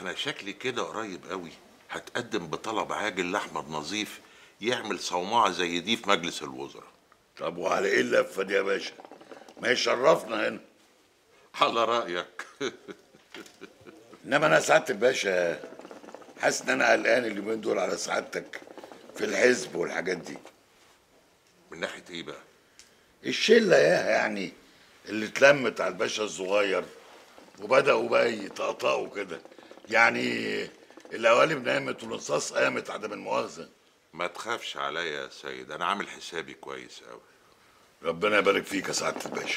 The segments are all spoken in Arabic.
انا شكلي كده قريب قوي هتقدم بطلب عاجل لاحمد نظيف يعمل صومعه زي دي في مجلس الوزراء. طب وعلى ايه اللفه دي يا باشا؟ ما يشرفنا هنا. على رايك. انما انا سعاده الباشا حاسس ان انا قلقان اليومين دول على سعادتك في الحزب والحاجات دي. من ناحيه ايه بقى؟ الشله يعني اللي اتلمت على الباشا الصغير وبداوا بقى يطقطقوا كده، يعني القوالب نامت والرصاص قامت عدم المؤاخذه. ما تخافش عليا يا سيد، انا عامل حسابي كويس قوي. ربنا يبارك فيك يا سعاده الباشا.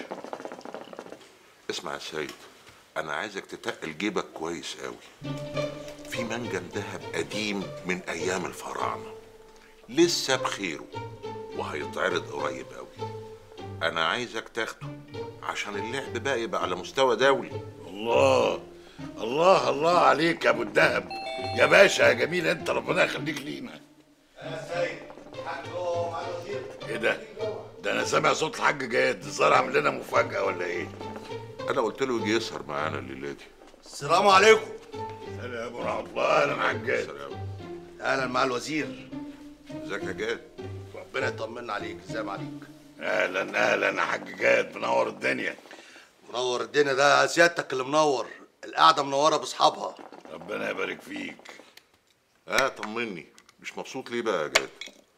اسمع يا سيد، انا عايزك تتقل جيبك كويس قوي. في منجم ذهب قديم من ايام الفراعنه لسه بخيره وهيتعرض قريب قوي. انا عايزك تاخده عشان اللعب بقى يبقى على مستوى دولي. الله الله الله عليك يا ابو الدهب يا باشا يا جميل، انت ربنا يخليك لينا. يا سيد حقه مع الوزير. ايه ده؟ ده انا سامع صوت الحاج جاد، الظاهر عامل لنا مفاجأة ولا ايه؟ انا قلت له يجي يسهر معانا الليله دي. السلام عليكم. سلام ورحمة الله. اهلا حاج جاد. سلام. اهلا مع الوزير. ازيك يا جاد؟ ربنا يطمنا عليك. ازاي ما عليك؟ اهلا اهلا يا حاج جاد، منور الدنيا. منور الدنيا ده سيادتك اللي منور، القعده منوره باصحابها. ربنا يبارك فيك. طمني، مش مبسوط ليه بقى يا جاد؟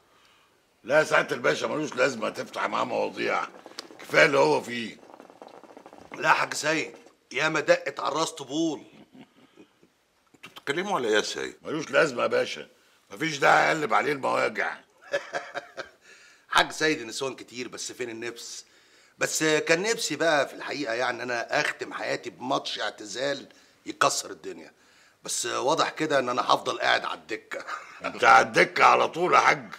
لا سعادة الباشا ملوش لازمة تفتح معاه مواضيع، كفاية اللي هو فيه. لا يا حاج سيد، ياما دقت على الراس طبول. انتوا بتتكلموا على ايه يا سيد؟ ملوش لازمة يا باشا، مفيش داعي اقلب عليه المواجع. حاج سيد نسوان كتير بس فين النفس. بس كان نفسي بقى في الحقيقه يعني انا اختم حياتي بماتش اعتزال يكسر الدنيا، بس واضح كده ان انا هفضل قاعد على الدكه. انت على الدكة على طول يا حاج.